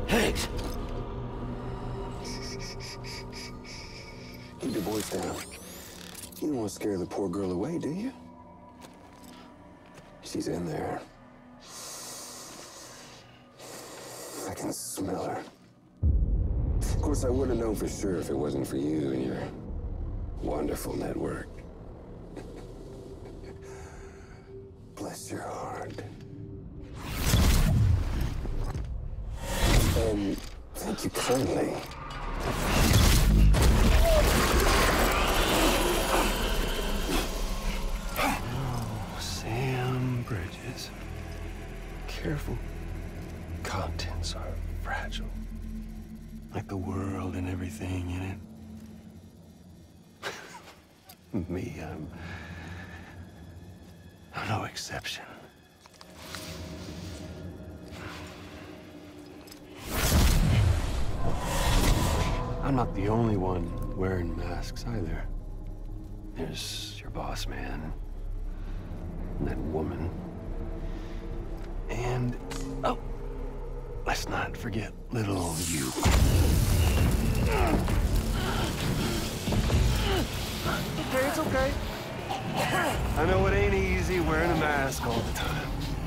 Hey! Keep your voice down. You don't want to scare the poor girl away, do you? She's in there. I can smell her. Of course, I wouldn't have known for sure if it wasn't for you and your wonderful network. Bless your heart. And thank you kindly. Oh, Sam Bridges. Careful. Contents are fragile. Like the world and everything in it. Me, I'm no exception. I'm not the only one wearing masks either. There's your boss man, and that woman, and, oh, let's not forget little you. Okay, it's okay. I know it ain't easy wearing a mask all the time.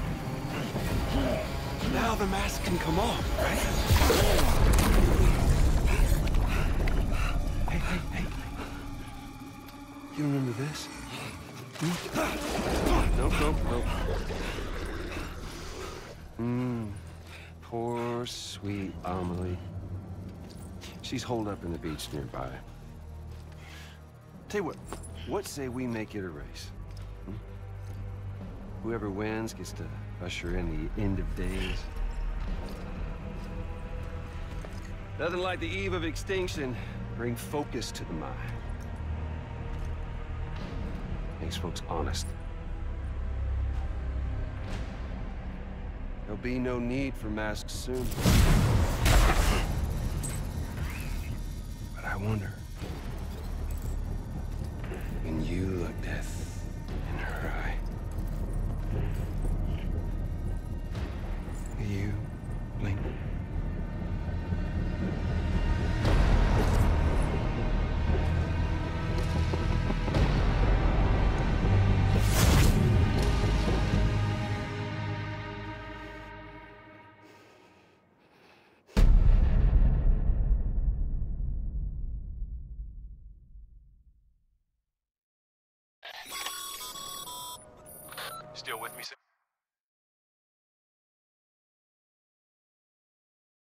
Now the mask can come off, right? Hey. You remember this? Nope. Poor, sweet Amelie. She's holed up in the beach nearby. Tell you what say we make it a race? Whoever wins gets to usher in the end of days. Nothing like the eve of extinction. Bring focus to the mind. Makes folks honest. There'll be no need for masks soon. But I wonder, when you look death in her eye, will you blink? Still with me, sir?